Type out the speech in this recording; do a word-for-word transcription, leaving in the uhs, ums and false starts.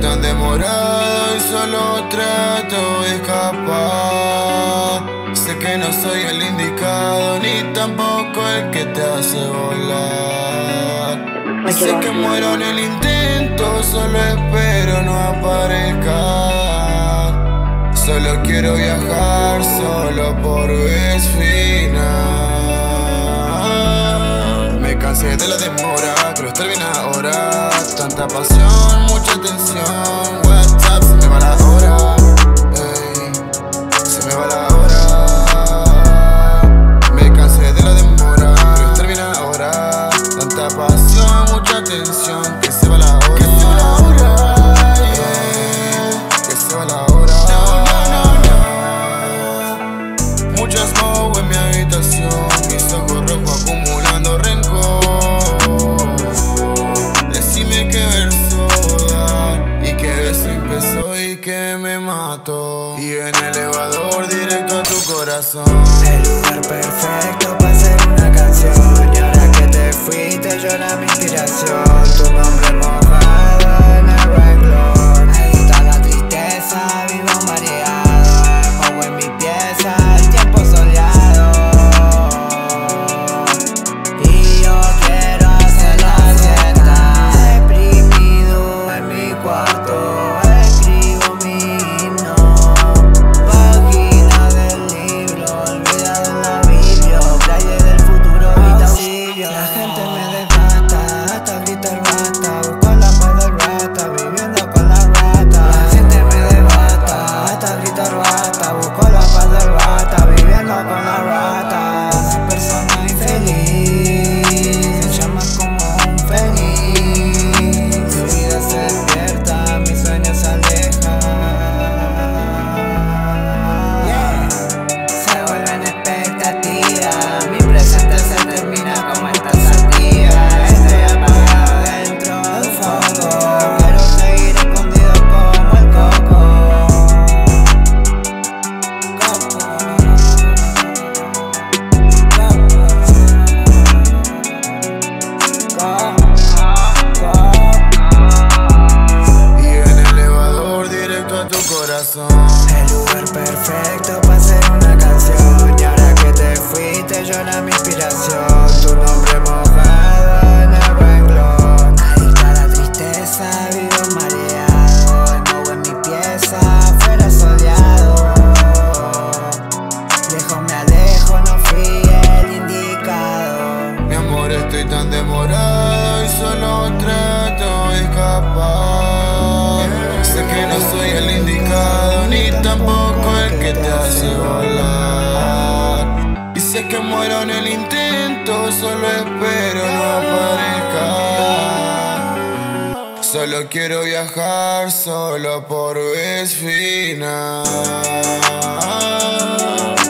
tan demorado y solo trato de escapar. Sé que no soy el indicado ni tampoco el que te hace volar. Y sé que muero en el intento, solo espero no aparezca. Solo quiero viajar, solo por vez final. Me cansé de la demora, quiero estar bien ahora. Tanta pasión, mucha tensión. WhatsApp, se me va la hora, ey, se me va la hora. Me cansé de la demora, quiero estar bien ahora. Tanta pasión, mucha tensión. Que se va la hora, que se va la hora, ey, que se va la hora. Muchas smoke en mi habitación, mis ojos rojos acumulando rencor. Decime qué verso dar y qué beso empezó y que me mató. Y en el elevador directo a tu corazón. El lugar perfecto para hacer una canción. Y ahora que te fuiste llora mi inspiración. Tu nombre mojado en el renglón. Ahí está la tristeza, vivo mareado. Mojo en mi pieza, el tiempo soleado. Y yo quiero hacer la siesta. Deprimido en mi cuarto, escribo mi himno. Página del libro, olvidado en la Biblia. Playa del futuro y tausillo. La gente me desgasta, hasta gritar basta. Busco la paz del rata, viviendo con la rata. La gente me desgasta, hasta gritar basta. Busco la paz del rata, viviendo con la rata. Soy persona infeliz, me llamas como un feliz. Mi vida se despierta, mis sueños se alejan. Se vuelven expectativas, mi presente se termina como esta sandía. Estoy apagado dentro del foco, quiero seguir escondido como el coco. Y en el elevador directo a tu corazón. El lugar perfecto para hacer una canción. Y ahora que te fuiste llora mi inspiración. Tu nombre mojado en el renglón. Ahí está la tristeza, vivo mareado. El moho en mi pieza, afuera soleado. Lejos me alejo, no fui el indicado. Mi amor, estoy tan demorado y solo trato de escapar. Sé que no soy el indicado ni tampoco el que te hace volar. Y sé que muero en el intento, solo espero no aparezca. Solo quiero viajar, solo por vez final.